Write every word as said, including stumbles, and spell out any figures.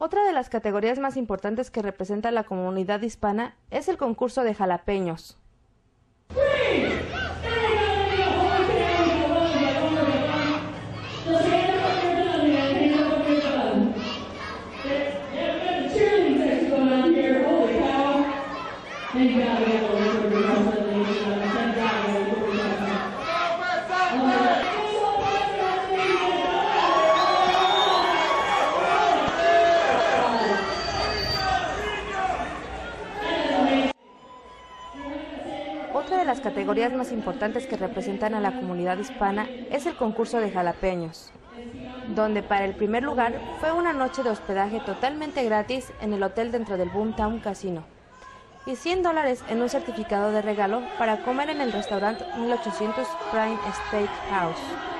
Otra de las categorías más importantes que representa a la comunidad hispana es el concurso de jalapeños. Otra de las categorías más importantes que representan a la comunidad hispana es el concurso de jalapeños, donde para el primer lugar fue una noche de hospedaje totalmente gratis en el hotel dentro del Boomtown Casino y cien dólares en un certificado de regalo para comer en el restaurante mil ochocientos Prime Steakhouse.